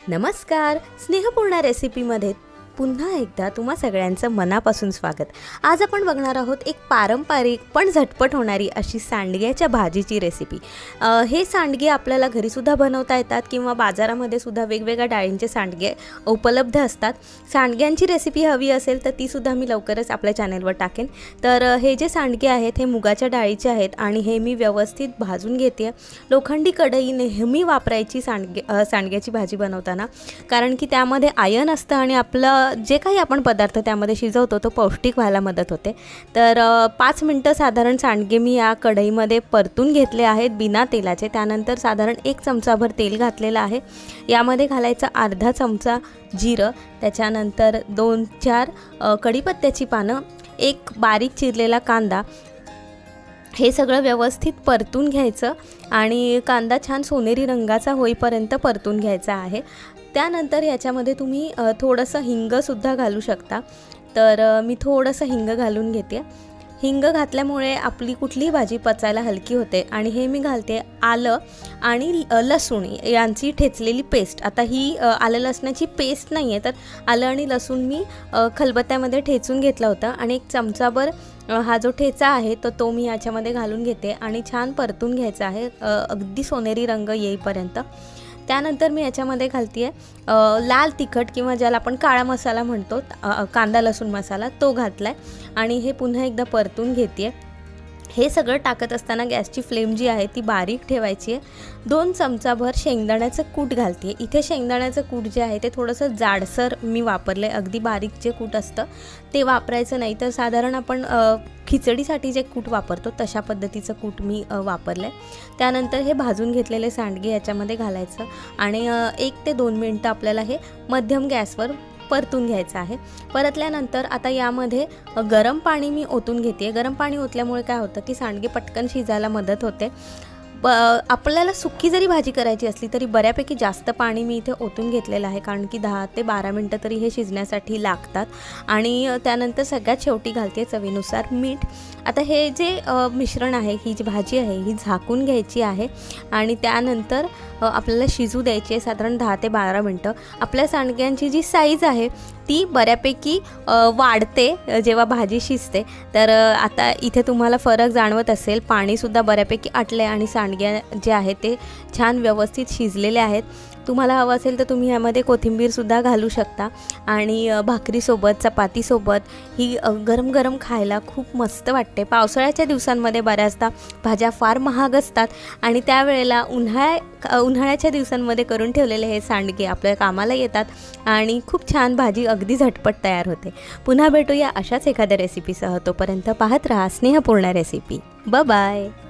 नमस्कार, स्नेहपूर्ण रेसिपीमध्ये पुन्हा एकदा तुम्हा सगळ्यांचं मनापासून स्वागत। आज आपण बघणार आहोत एक पारंपरिक पण झटपट होणारी अशी सांडग्याच्या भाजीची रेसिपी। हे सांडगे आपल्याला घरी सुद्धा बनवता येतात किंवा बाजारामध्ये सुद्धा वेगवेगळ्या डाळींचे सांडगे उपलब्ध असतात। सांडग्यांची रेसिपी हवी असेल तर ती सुद्धा मी लवकरच आपल्या चॅनलवर टाकेन। तर हे जे सांडगे आहेत हे मुगाच्या डाळीचे आहेत आणि हे मी व्यवस्थित भाजून घेते। लोखंडी कढई नेहमी वापरायची सांडग्याची भाजी बनवताना, कारण की त्यामध्ये आयर्न असतं आणि आपलं जे काही आपण पदार्थ त्यामध्ये शिजवतो तो पौष्टिक व्हायला मदत होते। तर 5 मिनिटं साधारण सांडगे मी या कढईमध्ये परतून घेतले आहेत बिना तेलाचे। त्यानंतर साधारण 1 चमचाभर तेल घातलेलं आहे। यामध्ये घालायचा अर्धा चमचा जिरं, त्याच्यानंतर 2-4 कढीपत्त्याची पानं, एक बारीक चिरलेला कांदा। हे सगळं व्यवस्थित परतून घ्यायचं आणि कांदा छान सोनेरी रंगाचा होईपर्यंत परतून घ्यायचा आहे। त्यानंतर याच्यामध्ये तुम्ही थोडंसं हिंग सुद्धा घालू शकता। तर मी थोडंसं हिंग घालून घेते। हिंग घातल्यामुळे आपली कुठलीही भाजी पचायला हलकी होते। आणि हे मी घालते आलं आणि लसूण यांची ठेचलेली पेस्ट। आता ही आलं लसणाची पेस्ट नाही आहे, तर आलं आणि लसूण मी खलबत्त्यामध्ये ठेचून घेतला होता आणि 1 चमचाभर हा जो ठेचा आहे तो मी याच्यामध्ये घालून घेते आणि छान परतून घ्यायचा आहे अगदी सोनेरी रंग येईपर्यंत। त्यानंतर मी याच्यामध्ये घालते आहे लाल तिखट किंवा ज्याला आपण काळा मसाला म्हणतो, कांदा लसूण मसाला तो घातला आहे आणि हे पुन्हा एकदा परतून घेते। हे सगळं टाकत असताना गॅसची फ्लेम जी आहे ती बारीक ठेवायची आहे। 2 चमचाभर शेंगदाण्याचं कूट घालते। इथे शेंगदाण्याचं कूट जे आहे ते थोडंसं जाडसर मी वापरलं आहे, अगदी बारीक जे कूट असतं ते वापरायचं नाही। तर साधारण आपण खिचडीसाठी जे कूट वापरतो तशा पद्धतीचं कूट मी वापरलं आहे। त्यानंतर हे भाजून घेतलेले सांडगे याच्यामध्ये घालायचं आणि 1 ते 2 मिनिटं आपल्याला हे मध्यम गॅसवर परतून घ्यायचं आहे। परतल्यानंतर आता यामध्ये गरम पाणी मी ओतून घेते। गरम पाणी ओतल्यामुळे काय होतं की सांडगे पटकन शिजायला मदत होते। आपल्याला सुक्की जरी भाजी करायची असली तरी बऱ्यापैकी जास्त पाणी मी इथे ओतून घेतलेलं आहे, कारण की 10 ते 12 मिनिटं तरी हे शिजण्यासाठी लागतात। आणि त्यानंतर सगळ्यात शेवटी घालते चवीनुसार मीठ। आता हे जे मिश्रण आहे, ही जी भाजी आहे ही झाकून घ्यायची आहे आणि त्यानंतर आपल्याला शिजू द्यायची आहे साधारण 10 ते 12 मिनिटं। आपल्या सांडग्यांची जी साईज आहे ती बऱ्यापैकी वाढते जेव्हा भाजी शिजते। तर आता इथे तुम्हाला फरक जाणवत असेल, पाणीसुद्धा बऱ्यापैकी आटले आणि सांडगे जे आहे ते छान व्यवस्थित शिजलेले आहेत। तुम्हाला हवं असेल तर तुम्ही यामध्ये कोथिंबीरसुद्धा घालू शकता आणि भाकरीसोबत चपातीसोबत ही गरम गरम खायला खूप मस्त वाटते। पावसाळ्याच्या दिवसांमध्ये बऱ्याचदा भाज्या फार महाग असतात आणि त्यावेळेला उन्हाळ्याच्या दिवसांमध्ये करून ठेवलेले हे सांडगे आपल्या कामाला येतात आणि खूप छान भाजी अगदी झटपट तयार होते। पुन्हा भेटूया अशाच एखाद्या रेसिपीसह। तोपर्यंत पाहत रहा स्नेहपूर्ण रेसिपी। Bye bye.